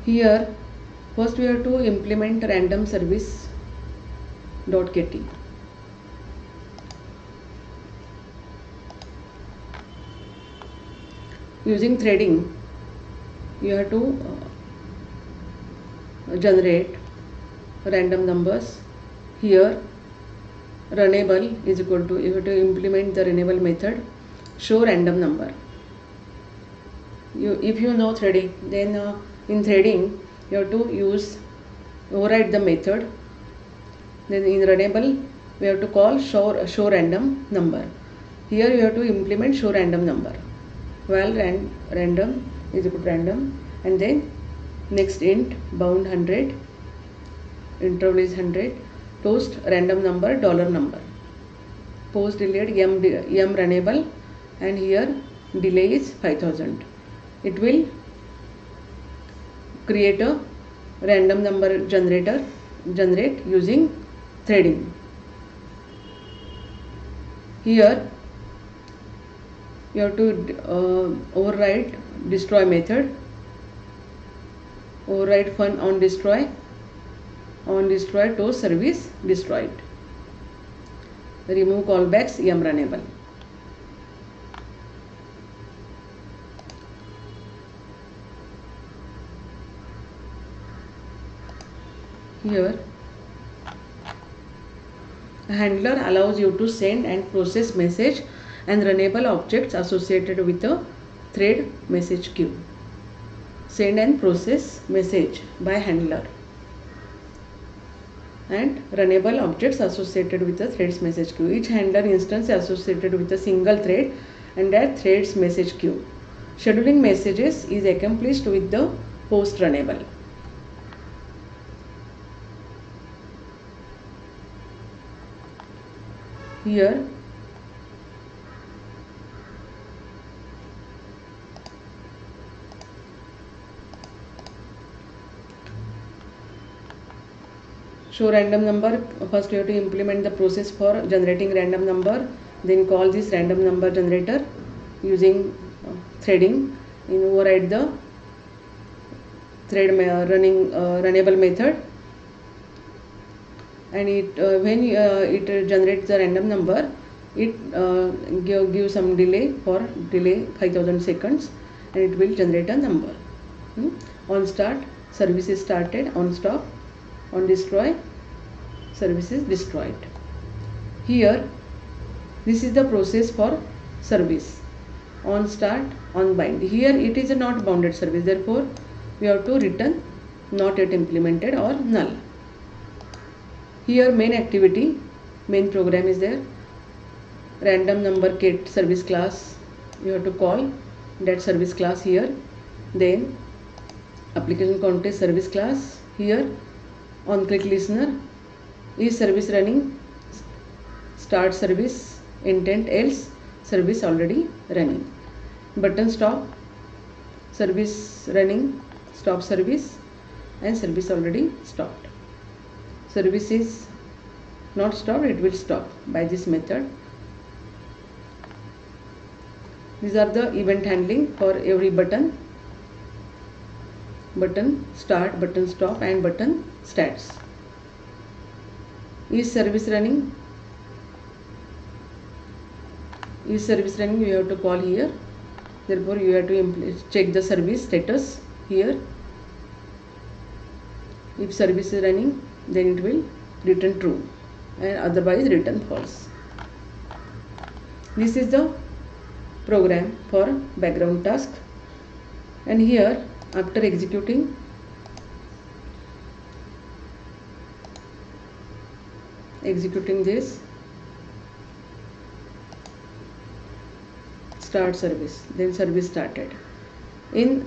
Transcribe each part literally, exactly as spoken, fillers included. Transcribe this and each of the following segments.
Here first we have to implement random service dot kt. Using threading you have to uh, generate random numbers. Here runnable is equal to, you have to implement the runnable method, show random number. You if you know threading, then uh, in threading you have to use override the method. Then in runnable we have to call show, show random number. Here you have to implement show random number. While ran, random is equal to random, and then next int bound one hundred, interval is one hundred, toast random number dollar number, post delayed m, m runnable, and here delay is five thousand. It will create a random number generator generate using threading. Here you have to uh, override destroy method, override fun on destroy, on destroy to service destroyed, remove callbacks m runnable. Here a handler allows you to send and process message and runnable objects associated with a thread message queue. Send and process message by handler and runnable objects associated with the threads message queue. Each handler instance is associated with a single thread and that threads message queue. Scheduling messages is accomplished with the post runnable. Here show random number, first you have to implement the process for generating random number, then call this random number generator using uh, threading, in override the thread running uh, runnable method, and it uh, when uh, it generates the random number, it uh, give, give some delay for delay five thousand seconds, and it will generate a number. hmm? On start service is started, on stop, on destroy service is destroyed. Here this is the process for service, on start, on bind. Here it is a not bounded service, therefore we have to return not yet implemented or null. Here main activity, main program is there, random number get service class, you have to call that service class here, then application context service class. Here on click listener, is service running, start service, intent else, service already running. Button stop, service running, stop service, and service already stopped. Service is not stopped, it will stop by this method. These are the event handling for every button, button start, button stop, and button stats. Is service running, is service running, you have to call here, therefore you have to check the service status here. If service is running, then it will return true, and otherwise return false. This is the program for background task, and here after executing executing this, start service, then service started. In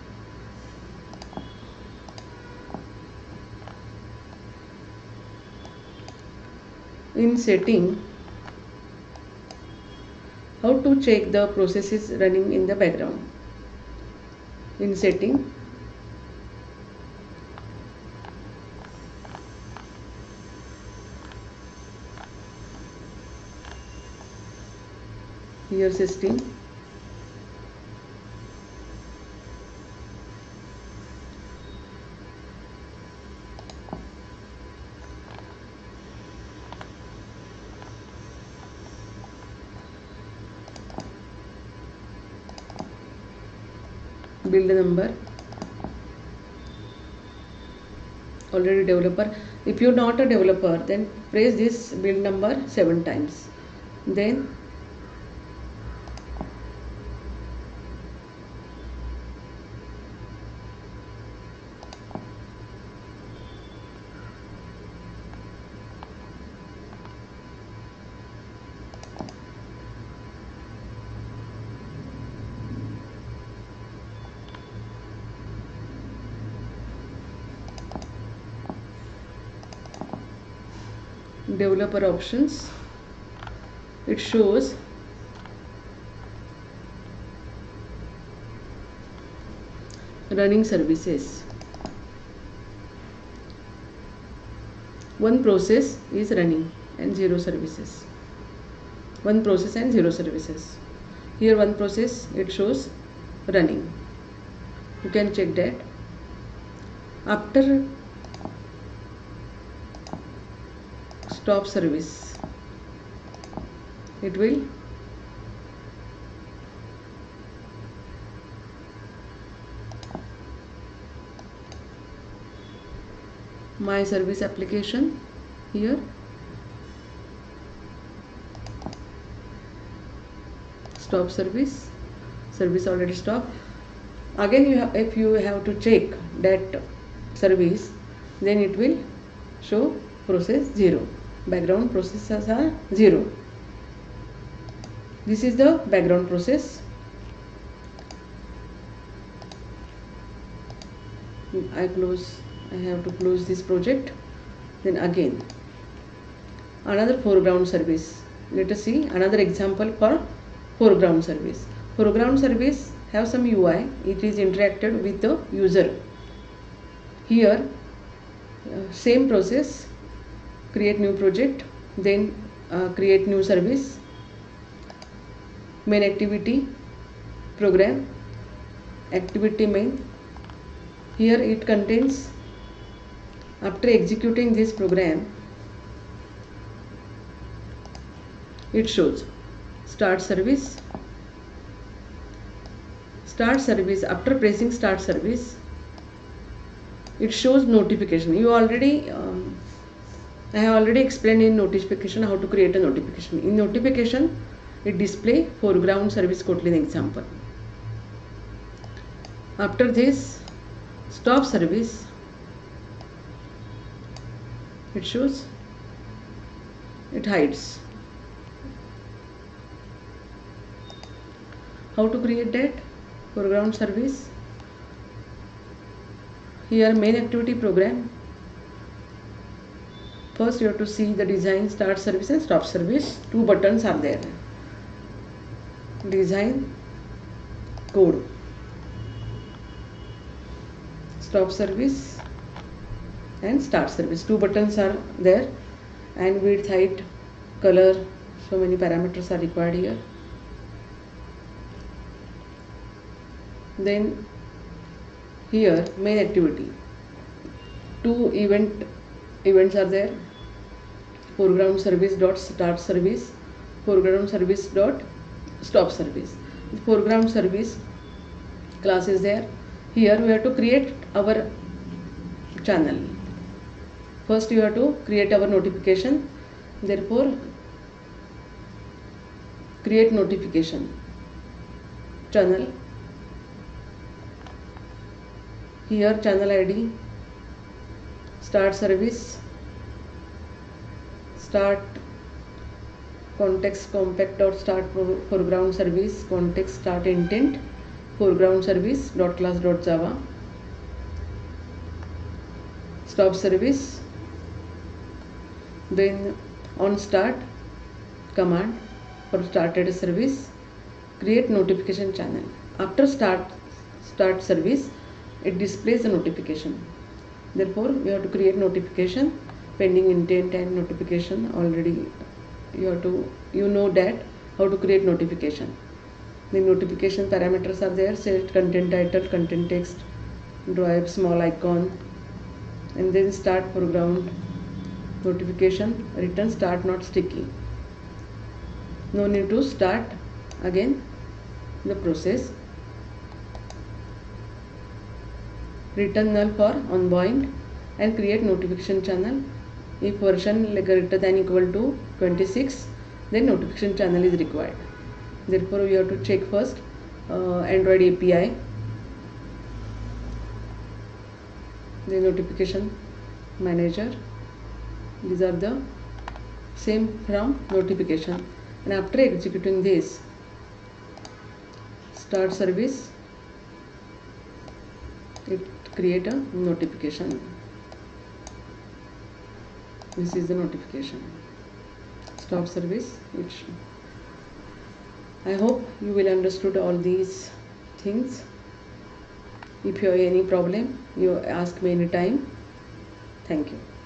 in setting, how to check the process is running in the background. In setting, here system, build number, already developer. If you're not a developer, then press this build number seven times. Then developer options, it shows running services. One process is running and zero services. One process and zero services. Here one process, it shows running. You can check that. After stop service, it will my service application. Here stop service, service already stopped. Again you have, if you have to check that service, then it will show process zero, background processes are zero. This is the background process. I close I have to close this project. Then again another foreground service. Let us see another example for foreground service. Foreground service have some U I. It is interacted with the user. Here uh, same process, create new project, then uh, create new service, main activity, program, activity main. Here it contains, after executing this program, it shows start service. Start service, after pressing start service, it shows notification. You already um, I have already explained in notification how to create a notification. In notification, it display foreground service Kotlin example. After this stop service, it shows, it hides. How to create that foreground service? Here main activity program. First you have to see the design start service and stop service. Two buttons are there. Design code, stop service and start service. Two buttons are there, and width, height, color, so many parameters are required here. Then here main activity, two event events are there, foreground service dot start service, foreground service dot stop service. The foreground service class is there. Here we have to create our channel. First you have to create our notification. Therefore create notification channel. Here channel I D, start service, start context compact dot start foreground service, context start intent, foreground service dot class dot java, stop service. Then on start command for started service, create notification channel. After start start service, it displays the notification. Therefore we have to create notification, pending intent and notification. Already you have to you know that how to create notification. The notification parameters are there, set content title, content text, draw a small icon, and then start foreground notification, return start not sticky. No need to start again the process. return null for unbound, and create notification channel. If version like greater than equal to twenty-six, then notification channel is required. Therefore, we have to check first uh, Android A P I, the notification manager. These are the same from notification, and after executing this, start service, it create a notification. This is the notification. Stop service. Which I hope you will understood all these things. If you have any problem, you ask me anytime. Thank you.